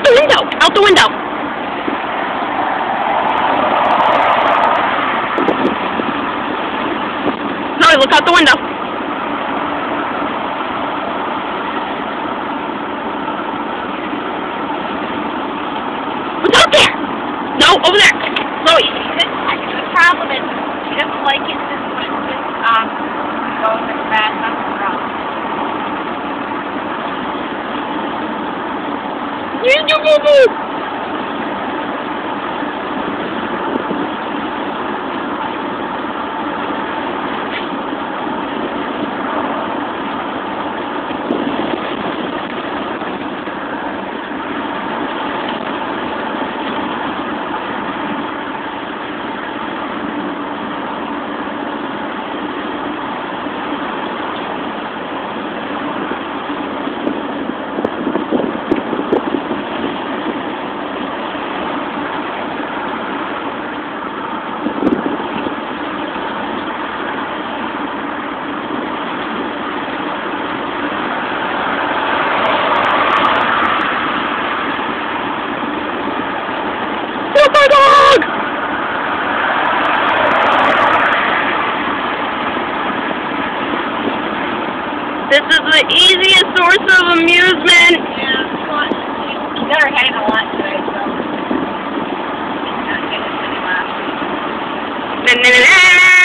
out the window! Out the window! No, look out the window! What's out there? No, over there! Chloe! The problem is, she doesn't like it just when it's going as fast on the ground. My dog! This is the easiest source of amusement. Yeah, but you got her head a lot today, so she's not getting any laughs. Na, na, na, na.